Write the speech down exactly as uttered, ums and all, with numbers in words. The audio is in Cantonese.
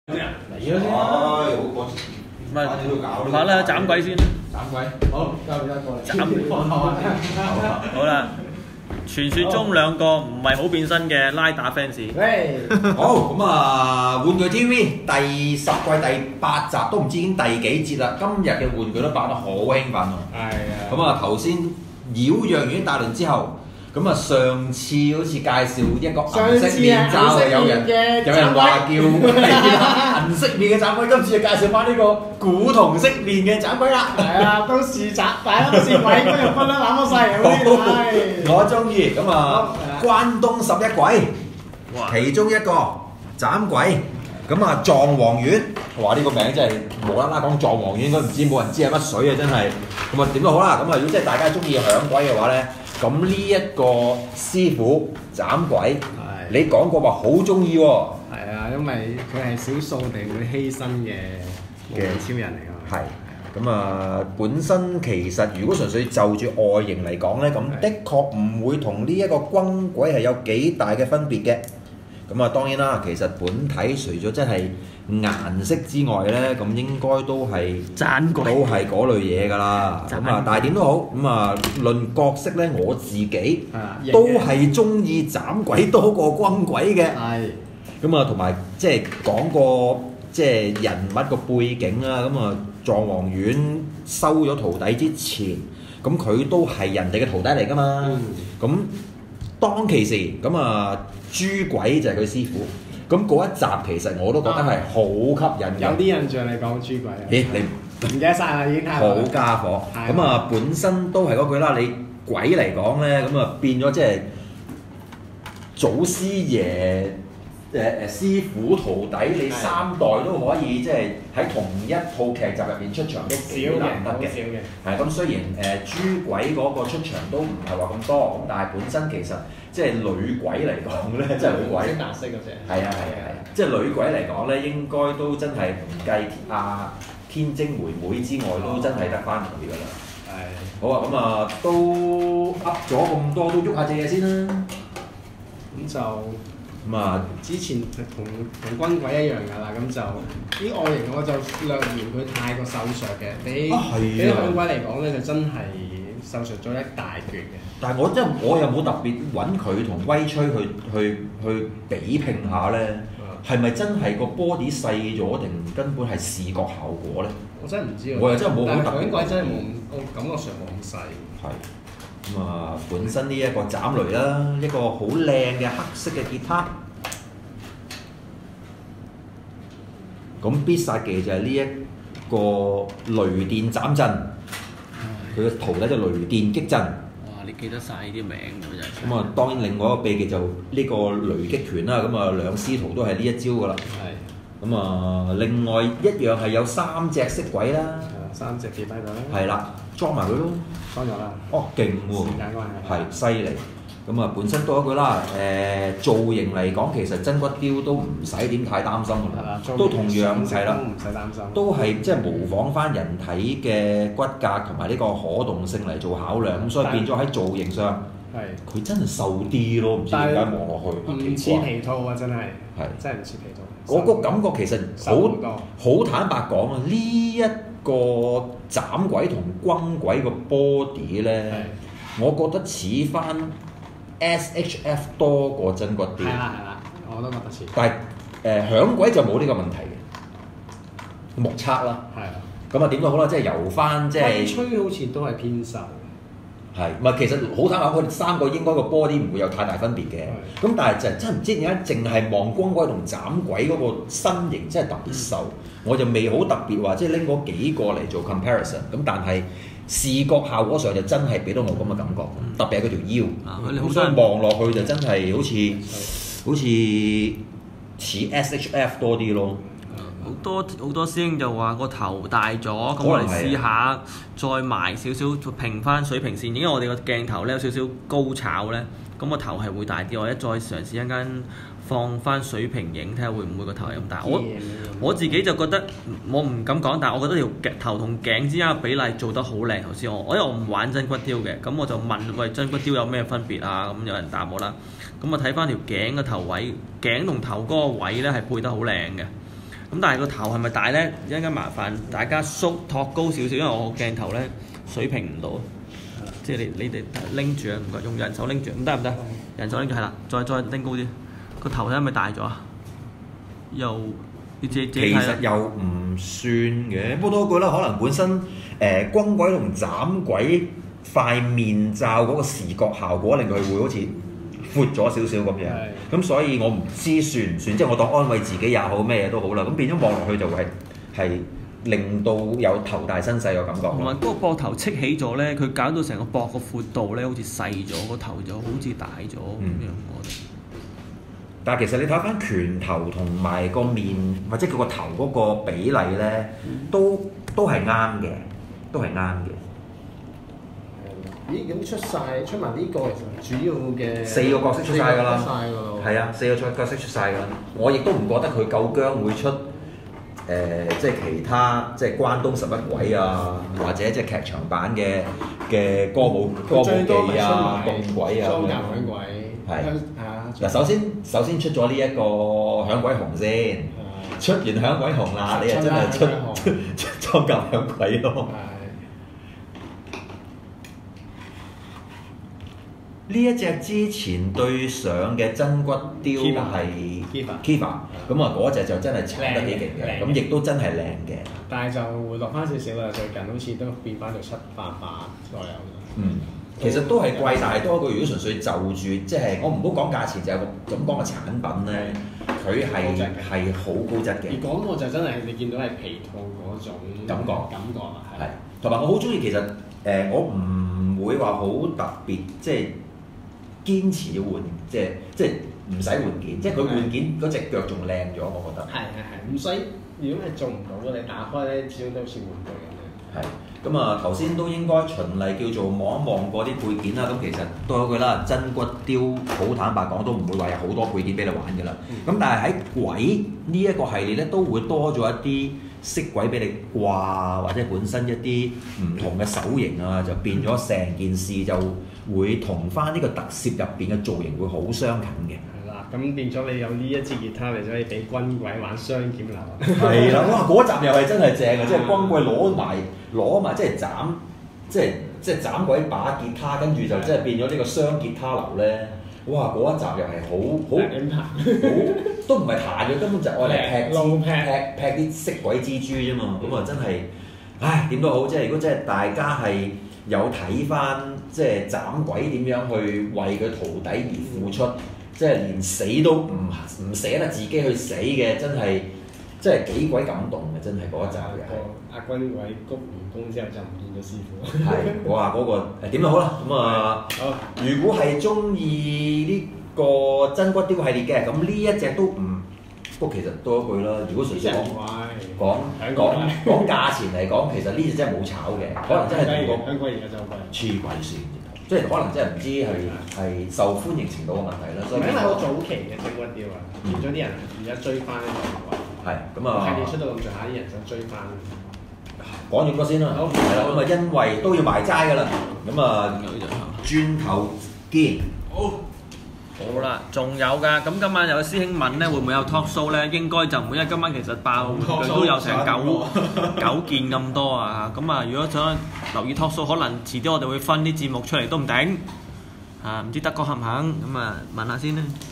嚟咗先。唉，好過。 唔係，拍啦，斬鬼先。 斬鬼，好，交俾一個嚟。 斬。好啦，傳說中兩個唔係好變身嘅拉打 fans。 喂，好咁啊！玩具 T V 第十季第八集都唔知已經第幾節啦。今日嘅玩具都扮得好興奮喎。係啊。咁啊，頭先擾攘完大輪之後。咁啊，上次好似介紹一個銀色面罩啊，有人有人話叫銀色面嘅斬鬼，今次就介紹翻呢個古銅色面嘅斬鬼啦。係啊，都是斬，大家都是鬼，咁又分得那麼細，嗰啲我中意。咁啊，關東十一鬼，其中一個斬鬼。咁啊，藏王丸，哇！呢個名真係無啦啦講藏王丸，應該唔知冇人知係乜水啊，真係。咁啊，點都好啦。咁啊，如果即係大家中意響鬼嘅話咧。咁呢一個師傅斬鬼，你講過話好中意喎。 係啊，因為佢係少數地會犧牲嘅嘅超人嚟㗎。 係，咁啊本身其實如果純粹就住外形嚟講咧，咁的確唔會同呢一個軍鬼係有幾大嘅分別嘅。咁啊當然啦，其實本體除咗真係顏色之外咧，咁應該都係都係嗰類嘢㗎啦。咁啊，但係點都好，咁啊論角色咧，我自己都係中意斬鬼多過軍鬼嘅。係。咁啊，同埋即係講個即係人物個背景啦。咁啊，藏王丸收咗徒弟之前，咁佢都係人哋嘅徒弟嚟㗎嘛。咁、嗯、當其時，咁啊豬鬼就係佢師傅。咁嗰一集其實我都覺得係好吸引嘅。 有啲印象你講豬鬼啊？ 咦，你唔記得晒啦，已經太好家伙！咁啊，本身都係嗰句啦。你鬼嚟講咧，咁啊變咗即係祖師爺誒誒師傅徒弟，你三代都可以即係喺同一套劇集入邊出場都幾難得嘅。係咁，雖然誒豬鬼嗰個出場都唔係話咁多，咁但係本身其實。即係女鬼嚟講咧，即係女鬼。 顏色嗰隻。係啊係啊係啊！ 即係女鬼嚟講咧，應該都真係唔計阿天精妹妹之外，都真係得翻佢㗎啦。係。好啊，咁啊都噏咗咁多，都喐下隻嘢先啦。 咁就咁啊， 之前同同軍鬼一樣㗎啦，咁就啲外形我就略嫌佢太過瘦削嘅，比比響鬼嚟講咧就真係瘦削咗一大橛嘅。 但係我真係我又冇特別揾佢同威吹去去去比拼下咧，係咪真係個 body 細咗定根本係視覺效果咧？ 我真係唔知喎。 我又真係冇好特別。 響鬼真係冇，我感覺上冇咁細。 係。咁啊，本身呢一個斬雷啦，一個好靚嘅黑色嘅吉他。咁必殺技就係呢一個雷電斬陣，佢嘅徒弟就雷電擊陣。 你記得晒呢啲名㗎真係。 咁啊，當然另外一個秘技就呢個雷擊拳啦。咁啊，兩師徒都係呢一招㗎啦。係。咁啊，另外一樣係有三隻色鬼啦。 係三隻記低佢啦。 係啦，裝埋佢咯。 裝咗啦。 哦，勁喎！時間關係。係，犀利。咁啊，本身多一句啦。誒，造型嚟講，其實真骨雕都唔使點太擔心㗎啦。都同樣係啦。 都唔使擔心。 都係即係模仿翻人體嘅骨骼同埋呢個可動性嚟做考量，咁所以變咗喺造型上，係佢真係瘦啲咯，唔知點解望落去。 唔似皮套啊，真係。係。真係唔似皮套。 我個感覺其實好好坦白講啊，呢一個斬鬼同軍鬼個 body 咧，我覺得似翻 S H F 多過真骨雕。係啦係啦，我都覺得似。 但係誒響鬼就冇呢個問題嘅，目測啦。係啊。咁啊點都好啦，即係由翻即係。 吹好似都係偏瘦。 係，唔係其實好坦白講，佢哋三個應該個 body 唔會有太大分別嘅。咁但係就真係唔知點解，淨係望軍鬼同斬鬼嗰個身形真係特別瘦，嗯、我就未好特別話即係拎嗰幾個嚟做 comparison。咁但係視覺效果上就真係俾到我咁嘅感覺，嗯、特別係嗰條腰，咁、啊、所以望落去就真係好似、嗯、好似似 S H F 多啲咯。 好多好多師兄就話個頭大咗，咁我哋試下再埋少少平翻水平線，因為我哋個鏡頭咧有少少高炒咧，咁個頭係會大啲。我一再嘗試一間放翻水平影，睇下會唔會個頭係咁大。我我自己就覺得我唔敢講，但係我覺得條頭同頸之間嘅比例做得好靚。頭先我我因為我唔玩真骨雕嘅，咁我就問喂，真骨雕有咩分別啊？咁有人答我啦。咁我睇翻條頸嘅頭位，頸同頭嗰個位咧係配得好靚嘅。 咁但係個頭係咪大咧？一陣間麻煩大家縮托高少少，因為我鏡頭咧水平唔到，即係你你哋拎住啊，唔該用人手拎住，唔得唔得，人手拎住係啦，再再拎高啲，個頭咧係咪大咗啊？又你自己自己睇啦。 其實又唔算嘅，不過多句啦，可能本身誒、呃、軍鬼同斬鬼塊面罩嗰個視覺效果令佢會好似闊咗少少咁樣，咁所以我唔知算唔算，即係我當安慰自己也好，咩嘢都好啦。咁變咗望落去就會係係令到有頭大身細嘅感覺。 同埋嗰個膊頭戚起咗咧，佢搞到成個膊個闊度咧，好似細咗，個頭就好似大咗咁樣，我覺得。 但係其實你睇翻拳頭同埋個面或者佢個頭嗰個比例咧，都都係啱嘅，都係啱嘅。 咦？咁出晒出埋呢個其實主要嘅四個角色出晒㗎啦， 出晒㗎咯。 係啊，四個角色出晒㗎啦。我亦都唔覺得佢夠姜會出誒、呃，即係其他即係關東十一鬼啊，或者即係劇場版嘅嘅歌舞歌舞伎啊、凍鬼啊咁樣。響鬼係啊！嗱，首先首先出咗呢一個響鬼紅先，出完響鬼紅啦，你又真係出出裝甲響鬼咯。呢一隻之前對上嘅真骨雕係 Kiva，咁啊嗰隻就真係炒得幾勁嘅，咁亦都真係靚嘅。 但係就回落翻少少啦，最近好似都變翻到七八百左右。 嗯，其實都係貴，但係多過如果純粹就住，即係我唔好講價錢，就係咁講個產品咧，佢係係好高質嘅。 而講到就真係你見到係皮套嗰種感覺感覺啦，係。 同埋我好中意，其實誒、呃、我唔會話好特別，即係。堅持要換，即係即係唔使換件，即係佢換件嗰隻腳仲靚咗，我覺得。係係係，唔使。如果係做唔到嘅，你打開咧，始終都好似換具咁樣。係，咁啊頭先都應該循例叫做望一望嗰啲配件啦。咁其實都有句啦，真骨雕好坦白講都唔會話有好多配件俾你玩㗎啦。咁、嗯、但係喺鬼呢一個系列咧，都會多咗一啲色鬼俾你掛，或者本身一啲唔同嘅手型啊，就變咗成件事就會同翻呢個特攝入邊嘅造型會好相近嘅。 係啦，咁變咗你有呢一支吉他，你就可以俾軍鬼玩雙劍流。 係啦，哇！嗰集又係真係正嘅，即係軍鬼攞埋攞埋，即係斬，即係即係斬鬼把吉他，跟住就即係變咗呢個雙吉他流咧。哇！嗰一集又係好好好，都唔係彈嘅，根本就愛嚟劈劈劈啲色鬼蜘蛛啫嘛。咁啊真係，唉點都好，即係如果真係大家係有睇翻，即係斬鬼點樣去為佢徒弟而付出，即係連死都唔唔捨得自己去死嘅，真係真係幾鬼感動嘅，真係嗰一集嘅。 阿軍鬼鞠完躬之後就唔見咗師傅。 係，我話嗰個誒點都好啦，咁啊，如果係中意呢個真骨雕系列嘅，咁呢一隻都唔，不過其實多一句啦，如果純粹講講講講價錢嚟講，其實呢隻真係冇炒嘅，可能真係同個香港而家就貴， 黐鬼線，即係可能真係唔知係係受歡迎程度嘅問題啦。所以因為好早期嘅真骨雕啊，變咗啲人而家追翻呢個位。 係咁啊， 系列出到咁上下，啲人想追翻。 講完咗先啦，係啦，咁啊，因為都要埋齋㗎啦，咁啊，轉頭見。好。 好啦，仲有㗎，咁今晚有個師兄問咧，會唔會有 talk show 咧？應該就唔會，因為今晚其實爆佢都有成九九件咁多啊！咁啊，如果想留意 talk show，可能遲啲我哋會分啲節目出嚟都唔定。啊，唔知德哥肯唔肯？咁啊，問下先啦。